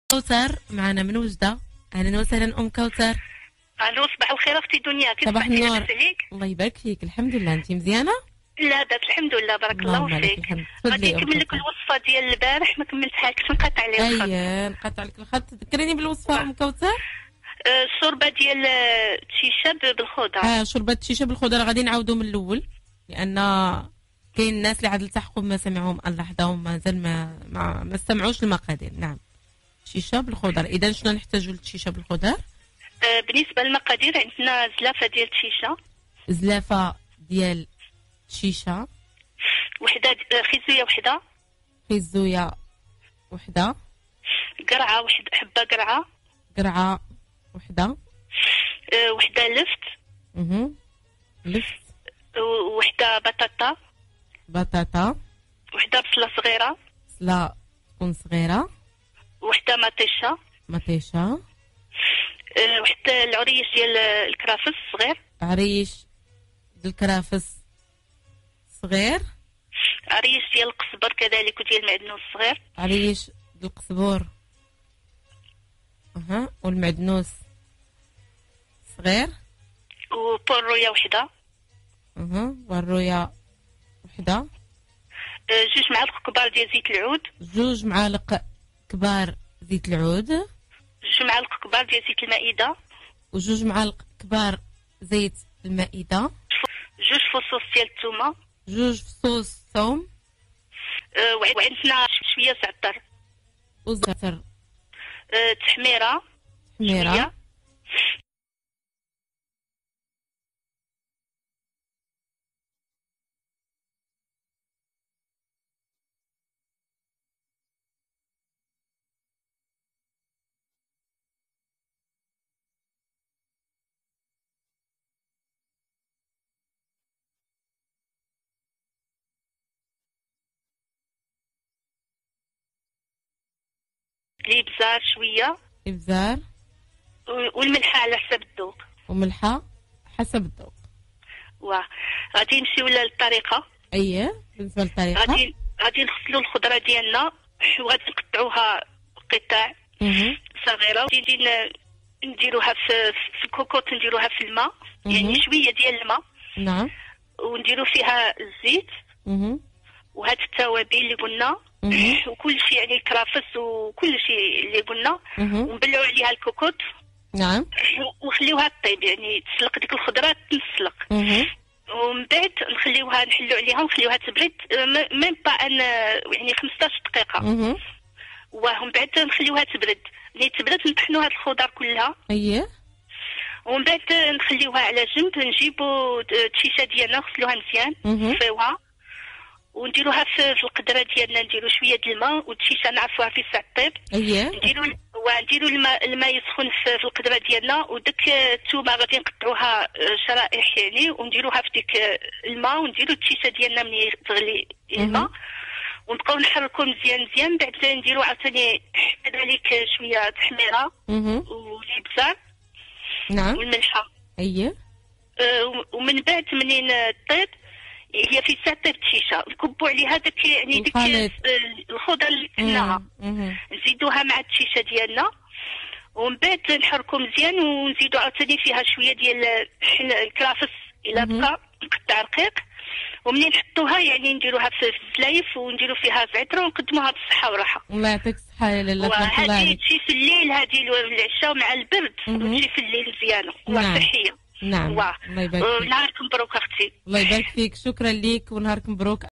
كوثر معنا من وجدة. اهلا وسهلا ام كوثر. الو، صباح الخير اختي دنيا. كيف صباح النور. عليك؟ الله يبارك فيك. الحمد لله، انت مزيانه؟ لاباس الحمد لله، بارك الله فيك. غادي نكمل لك الوصفه ديال البارح، ما كملتها لك، نقطع عليك الخط. نقطع لك الخط. ذكريني بالوصفه ام كوثر. الشوربه ديال الشيشه بالخضر. شوربه الشيشه بالخضر. غادي نعاودوا من الاول لان كاين الناس اللي عاد التحقوا ما سمعوهم اللحظه ومازال ما استمعوش المقادير. نعم، شيشه بالخضر. اذا شنو نحتاجوا للشيشه بالخضر؟ بالنسبه للمقادير عندنا زلافه ديال الشيشه، زلافه ديال الشيشه وحده، خيزويه وحده، خيزويه وحده، قرعه حبه قرعه، قرعه وحده، وحده لفت، لفت، وحده بطاطا، وحده بصله صغيره، بصله تكون صغيره، وحده مطيشه، وحده العريش ديال الكرافس صغير، عريش ديال الكرافس صغير، عريش ديال القزبر كذلك وديال المعدنوس صغير، عريش ديال القزبر والمعدنوس صغير، وبرويه وحده، والرويه وحده، 2 معالق كبار ديال زيت العود، 2 معالق كبار زيت العود، 2 معالق كبار ديال زيت المائده، و2 معالق كبار زيت المائده، 2 فصوص ديال الثومه، 2 فصوص ثوم، وعندنا شويه زعتر وزعتر، تحميره شوية. الابزار شويه، ابزار، والملحه على حسب الذوق، وملحه حسب الذوق. غادي نمشيو للطريقه. بالنسبه للطريقه غادي نغسلوا الخضره ديالنا وغادي نقطعوها قطع صغيره، وغادي نديروها في الكوكوط، نديروها في الماء، يعني شويه ديال الماء. نعم. ونديرو فيها الزيت وهاد التوابل اللي قلنا وكل شيء، يعني الكرافس وكل شيء اللي قلنا، ونبلعوا عليها الكوكوط. نعم. وخليوها طيب، يعني تسلق ديك الخضره تنسلق. ومن بعد نحلوا عليها ونخليوها تبرد، ميم با يعني 15 دقيقه. ومن بعد نخليوها تبرد. ملي تبرد نطحنوا هاد الخضر كلها. ومن بعد نخليوها على جنب. نجيبوا الشيشه ديالنا نغسلوها مزيان، نصفيوها ونديروها في القدره ديالنا. نديروا شويه د الماء والشيشه نعرفوها في ساعه طيب. نديروا الماء يسخن في القدره ديالنا، وديك الثومه غادي نقطعوها شرائح يعني، ونديروها في ديك الماء، ونديروا الشيشه ديالنا ملي تغلي الماء، ونبقاو نحركوا مزيان. بعد نديروا عاوتاني كذلك شويه تحميره والابزار. نعم. والملحه. ومن بعد منين طيب، هي في ساعه طيب الشيشه، نكبوا عليها ديك يعني ديك الخضر اللي كناها، نزيدوها مع الشيشه ديالنا، ومن بعد نحركوا مزيان، ونزيدوا عاوتاني فيها شويه ديال الكرافس الا بقى مقطع رقيق. ومنين نحطوها يعني نديروها في الزلايف، ونديرو فيها زعتر، ونقدموها بالصحه والراحه. الله يعطيك الصحه يا لاله. وهذه تجي في الليل، هذه العشاء مع البرد، وتجي في الليل مزيانه وصحيه. نعم. الله يبارك فيك. نهارك مبروك اختي. الله يبارك فيك، شكرا ليك ونهارك مبروك.